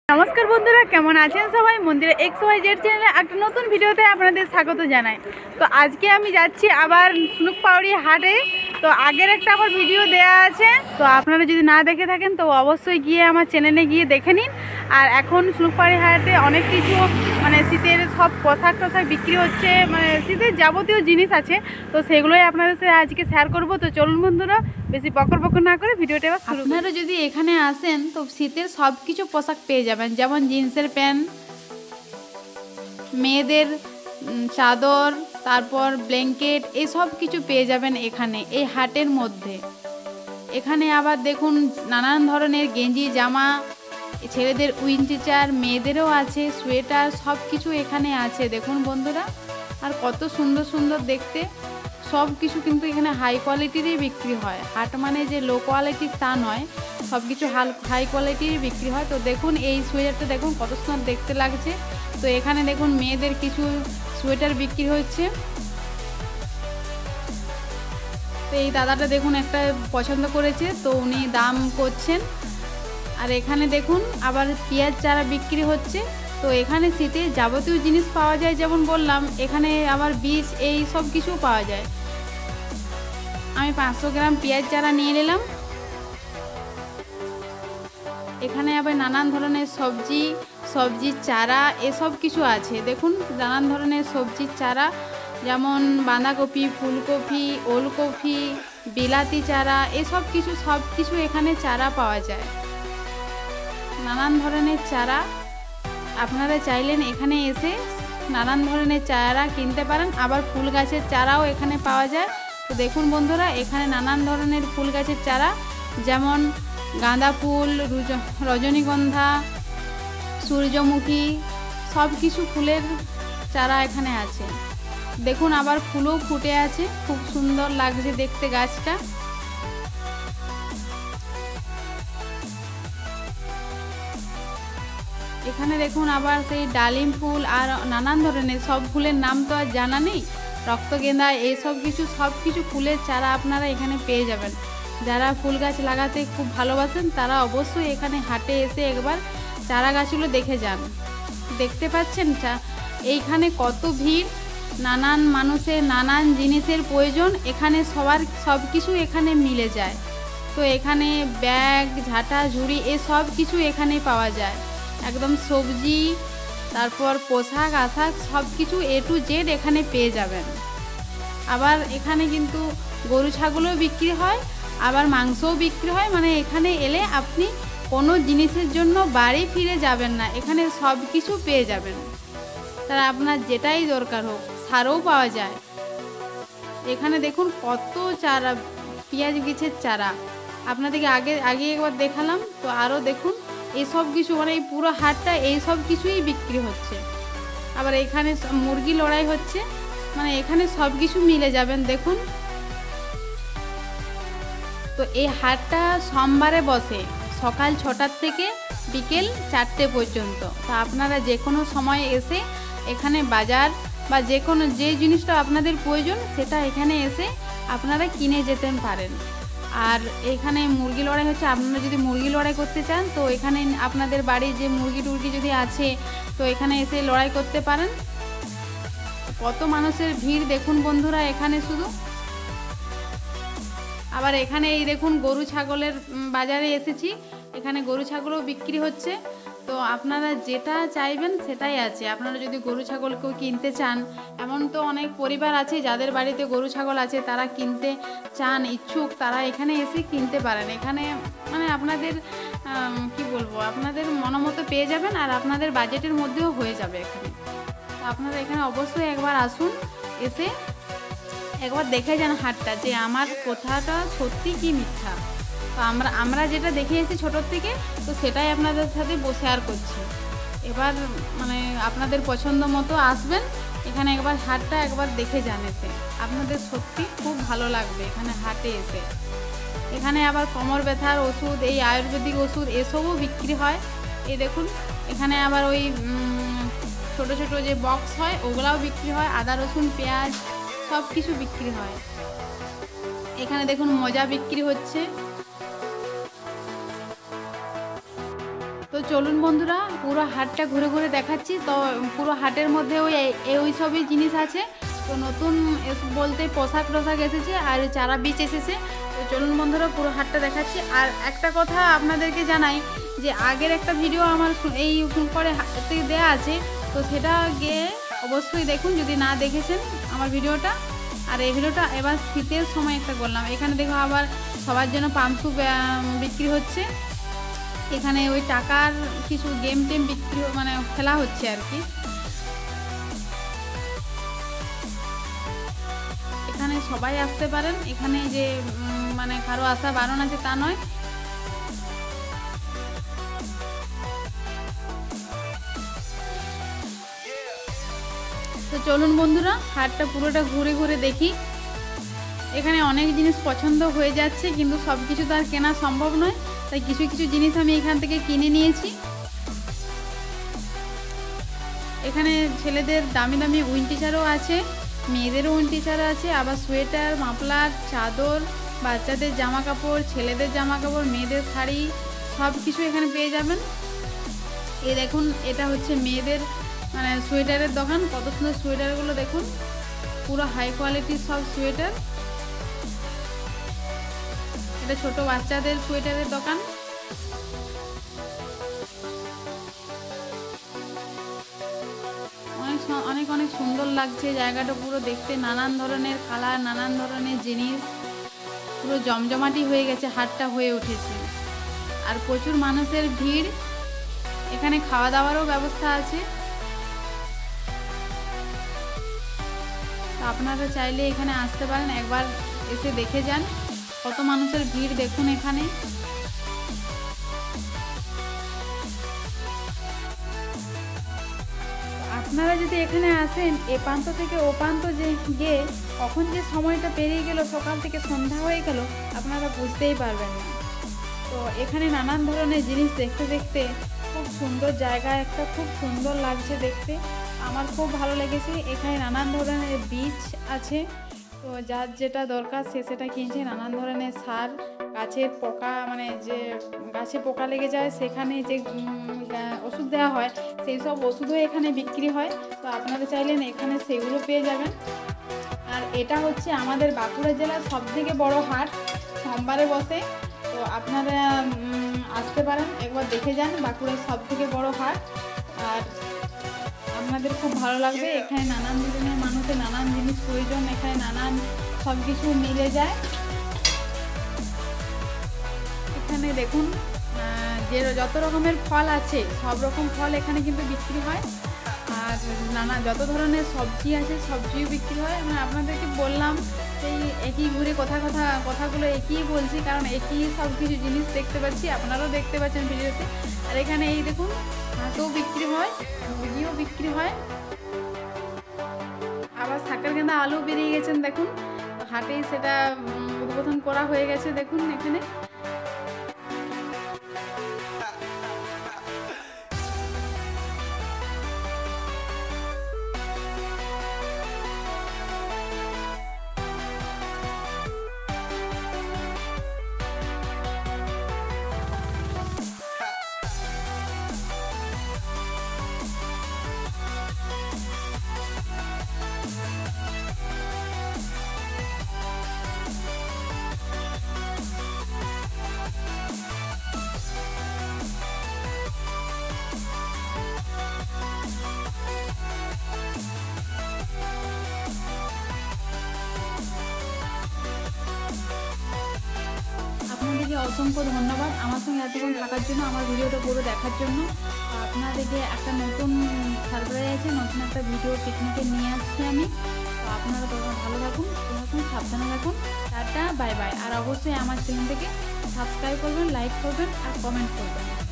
নমস্কার বন্ধুরা, কেমন আছেন সবাই? মন্দিরে XYZ চ্যানেলে একটা নতুন ভিডিওতে আপনাদের স্বাগত জানাই। তো আজকে আমি যাচ্ছি আবার ঝিনুকপাউড়ি হাটে। তো আগের একটা আবার ভিডিও দেয়া আছে, তো আপনারা যদি না দেখে থাকেন তো অবশ্যই গিয়ে আমার চ্যানেলে গিয়ে দেখে নিন। আর এখন ঝিনুকপাউড়ি হাটে অনেক কিছু শীতের সব পোশাক টোশাক বিক্রি হচ্ছে, শীতের যাবতীয় জিনিস আছে। তো সেগুলোই আপনাদের সাথে আজকে শেয়ার করব। তো চলুন বন্ধুরা, বেশি বকর বকর না করে ভিডিওটা এবার শুরু করি। আপনারা যদি এখানে আসেন তো শীতের সব কিছু পোশাক পেয়ে যাবেন, যেমন জিন্সের প্যান্ট, মেয়েদের চাদর, তারপর ব্ল্যাঙ্কেট, এই সব কিছু পেয়ে যাবেন এখানে এই হাটের মধ্যে। এখানে আবার দেখুন নানান ধরনের গেঞ্জি, জামা, ছেলেদের উইন্টার, মেয়েদেরও আছে সোয়েটার, সব কিছু এখানে আছে দেখুন বন্ধুরা। আর কত সুন্দর সুন্দর দেখতে, সব কিছু কিন্তু এখানে হাই কোয়ালিটিরই বিক্রি হয়। হাট মানে যে লো কোয়ালিটির তা নয়, সব কিছু হাই কোয়ালিটিরই বিক্রি হয়। তো দেখুন এই সোয়েটারটা দেখুন কত সুন্দর দেখতে লাগছে। তো এখানে দেখুন মেয়েদের কিছু সোয়েটার বিক্রি হচ্ছে। তো এই দাদাটা দেখুন একটা পছন্দ করেছে, তো উনি দাম করছেন। আর এখানে দেখুন আবার পেঁয়াজ চারা বিক্রি হচ্ছে। তো এখানে শীতে যাবতীয় জিনিস পাওয়া যায়, যেমন বললাম এখানে আবার বীজ এই সব কিছু পাওয়া যায়। আমি 500 গ্রাম পেঁয়াজ চারা নিয়ে নিলাম। এখানে আবার নানান ধরনের সবজির চারা এসব কিছু আছে। দেখুন নানান ধরনের সবজির চারা, যেমন বাঁধাকপি, ফুলকপি, ওলকপি, বিলাতি চারা, এসব কিছু সব কিছু এখানে চারা পাওয়া যায়। নানান ধরনের চারা আপনারা চাইলেন এখানে এসে নানান ধরনের চারা কিনতে পারেন। আবার ফুল গাছের চারাও এখানে পাওয়া যায়। তো দেখুন বন্ধুরা, এখানে নানান ধরনের ফুল গাছের চারা, যেমন গাঁদা ফুল, রজনীগন্ধা, সূর্যমুখী, সব কিছু ফুলের চারা এখানে আছে। দেখুন আবার ফুলও ফুটে আছে, খুব সুন্দর লাগছে দেখতে গাছটা। এখানে দেখুন আবার সেই ডালিম ফুল আর নানান ধরনের সব ফুলের নাম তো আর জানা নেই, রক্তগেঁদা, এইসব কিছু সব কিছু ফুলের চারা আপনারা এখানে পেয়ে যাবেন। যারা ফুল গাছ লাগাতে খুব ভালোবাসেন তারা অবশ্যই এখানে হাটে এসে একবার চারা গাছগুলো দেখে যান। দেখতে পাচ্ছেন এইখানে কত ভিড়, নানান মানুষের নানান জিনিসের প্রয়োজন, এখানে সব কিছু এখানে মিলে যায়। তো এখানে ব্যাগ, ঝাঁটা, ঝুড়ি, এ সব কিছু এখানে পাওয়া যায়। একদম সবজি, তারপর পোশাক আশাক সব কিছু A to Z এখানে পেয়ে যাবেন। আবার এখানে কিন্তু গরু ছাগলও বিক্রি হয়, আবার মাংসও বিক্রি হয়। এখানে এলে আপনি কোনো জিনিসের জন্য বাড়ি ফিরে যাবেন না, এখানে সব কিছু পেয়ে যাবেন। তার আপনার যেটাই দরকার হোক, সারও পাওয়া যায়। এখানে দেখুন কত চারা, পেঁয়াজ গাছের চারা আপনাদেরকে আগে একবার দেখালাম। তো আরও দেখুন এসব কিছু, এই পুরো হাটটা এই সব কিছুই বিক্রি হচ্ছে। আবার এখানে মুরগি লড়াই হচ্ছে, এখানে সব কিছু মিলে যাবেন দেখুন। তো এই হাটটা সোমবারে বসে সকাল 6টার থেকে বিকেল 4টে পর্যন্ত। তো আপনারা যে কোনো সময় এসে এখানে বাজার বা যে জিনিসটা আপনাদের প্রয়োজন সেটা এখানে এসে আপনারা কিনে যেতে পারেন। আর এখানে মুরগি লড়াই হচ্ছে, আপনারা যদি মুরগি লড়াই করতে চান তো এখানে আপনাদের বাড়ির যে মুরগি টুরগি যদি আছে তো এখানে এসে লড়াই করতে পারেন। কত মানুষের ভিড় দেখুন বন্ধুরা এখানে শুধু। আবার এখানে এই দেখুন গরু ছাগলের বাজারে এসেছি, এখানে গরু ছাগলও বিক্রি হচ্ছে। তো আপনারা যেটা চাইবেন সেটাই আছে। আপনারা যদি গরু ছাগল কেউ কিনতে চান, এমন তো অনেক পরিবার আছে যাদের বাড়িতে গরু ছাগল আছে, তারা কিনতে চান ইচ্ছুক, তারা এখানে এসে কিনতে পারেন। এখানে আপনাদের কি বলবো, আপনাদের মনোমতো পেয়ে যাবেন আর আপনাদের বাজেটের মধ্যেও হয়ে যাবে এখানে। তো আপনারা এখানে অবশ্যই একবার আসুন, এসে একবার দেখে যান হাটটা, যে আমার কথাটা সত্যি কি মিথ্যা। তো আমরা যেটা দেখে এসেছি ছোটোর থেকে, তো সেটাই আপনাদের সাথে শেয়ার করছি। এবার আপনাদের পছন্দ মতো আসবেন এখানে, একবার হাটটা একবার দেখে যান, এসে আপনাদের সত্যি খুব ভালো লাগবে এখানে হাটে এসে। এখানে আবার কোমর ব্যথার ওষুধ, এই আয়ুর্বেদিক ওষুধ এসবও বিক্রি হয়। এই দেখুন এখানে আবার ওই ছোট ছোট যে বক্স হয় ওগুলাও বিক্রি হয়, আদা রসুন পেঁয়াজ সব কিছু বিক্রি হয়। এখানে দেখুন মোজা বিক্রি হচ্ছে। তো চলুন বন্ধুরা, পুরো হাটটা ঘুরে ঘুরে দেখাচ্ছি। তো পুরো হাটের মধ্যে ওই সবই জিনিস আছে। তো নতুন বলতে পোশাক এসেছে আর চারা বীজ এসেছে। তো চলুন বন্ধুরা, পুরো হাটটা দেখাচ্ছি। আর একটা কথা আপনাদেরকে জানাই যে আগের একটা ভিডিও আমার এই পরে থেকে দেওয়া আছে, তো সেটা গিয়ে অবশ্যই দেখুন যদি না দেখেছেন আমার ভিডিওটা। আর এই ভিডিওটা এবার শীতের সময় একটা করলাম। এখানে দেখো আবার সবার জন্য পাম্পসু বিক্রি হচ্ছে। এখানে ওই টাকার কিছু গেম টেম বিক্রি মানে খেলা হচ্ছে আর কি। এখানে সবাই আসতে পারেন, এখানে যে মানে কারো আসা বারণ আছে তা নয়। তো চলুন বন্ধুরা, হাটটা পুরোটা ঘুরে ঘুরে দেখি। এখানে অনেক জিনিস পছন্দ হয়ে যাচ্ছে, কিন্তু সব কিছু তো আর কেনা সম্ভব নয়, তাই কিছু কিছু জিনিস আমি এখান থেকে কিনে নিয়েছি। এখানে ছেলেদের দামি দামি উইন্টিচারও আছে, মেয়েদেরও উইন্টিচার আছে, আবার সোয়েটার, মাফলার, চাদর, বাচ্চাদের জামা কাপড়, ছেলেদের জামা কাপড়, মেয়েদের শাড়ি, সব কিছু এখানে পেয়ে যাবেন। এই দেখুন, এটা হচ্ছে মেয়েদের মানে সোয়েটারের দোকান। কত সুন্দর সোয়েটারগুলো দেখুন, পুরো হাই কোয়ালিটির সব সোয়েটার। এটা ছোট বাচ্চাদের সোয়েটারের দোকান। অনেক অনেক সুন্দর লাগছে জায়গাটা পুরো দেখতে। নানান ধরনের কালার, নানান ধরনের জিনিস, পুরো জমজমাটি হয়ে গেছে, হাটটা হয়ে উঠেছে। আর প্রচুর মানুষের ভিড়। এখানে খাওয়া দাওয়ারও ব্যবস্থা আছে। আপনারা চাইলে এখানে আসতে পারেন, একবার এসে দেখে যান। কত মানুষের ভিড় দেখুন এখানে। আপনারা যদি এখানে আসেন, এ প্রান্ত থেকে ও প্রান্ত যে গিয়ে কখন যে সময়টা পেরিয়ে গেল, সকাল থেকে সন্ধ্যা হয়ে গেল, আপনারা বুঝতেই পারবেন না। তো এখানে নানান ধরনের জিনিস দেখতে দেখতে খুব সুন্দর জায়গা একটা, খুব সুন্দর লাগছে দেখতে। আমার খুব ভালো লেগেছে। এখানে নানান ধরনের বীজ আছে, তো যার যেটা দরকার সে সেটা কিনছে। নানান ধরনের সার, গাছের পোকা মানে যে গাছে পোকা লেগে যায় সেখানে যে ওষুধ দেওয়া হয়, সেই সব ওষুধও এখানে বিক্রি হয়। তো আপনারা চাইলেন এখানে সেগুলো পেয়ে যাবেন। আর এটা হচ্ছে আমাদের বাঁকুড়া জেলার সবথেকে বড় হাট, সোমবারে বসে। তো আপনারা আসতে পারেন, একবার দেখে যান বাঁকুড়ার সবথেকে বড় হাট। আর আপনাদের খুব ভালো লাগবে। এখানে নানান ধরনের মানুষের নানান জিনিস প্রয়োজন, এখানে নানান সব কিছু মিলে যায়। এখানে দেখুন যে যত রকমের ফল আছে সব রকম ফল এখানে কিন্তু বিক্রি হয়। আর যত ধরনের সবজি আছে সবজিও বিক্রি হয়। মানে আপনাদেরকে বললাম সেই একই ঘুরে কথাগুলো একই বলছি, কারণ একই সব কিছু জিনিস দেখতে পাচ্ছি, আপনারাও দেখতে পাচ্ছেন ভিডিওতে। আর এখানে এই দেখুন হাঁসও বিক্রি হয়, মুরগিও বিক্রি হয়। আবার শাকের গেঁদা আলু বেরিয়ে গেছেন দেখুন, হাটেই সেটা উদ্বোধন করা হয়ে গেছে দেখুন এখানে। আপনাদেরকে অসংখ্য ধন্যবাদ আমার সঙ্গে এতক্ষণ থাকার জন্য, আমার ভিডিওটা পুরো দেখার জন্য। আপনাদেরকে একটা নতুন সারপ্রাইজ আছে, নতুন একটা ভিডিও পিকনিকে নিয়ে আসছি আমি। তো আপনারা তখন ভালো থাকুন, সাবধানে থাকুন। Tata, bye bye. আর অবশ্যই আমার চ্যানেলটাকে সাবস্ক্রাইব করবেন, লাইক করবেন আর কমেন্ট করবেন।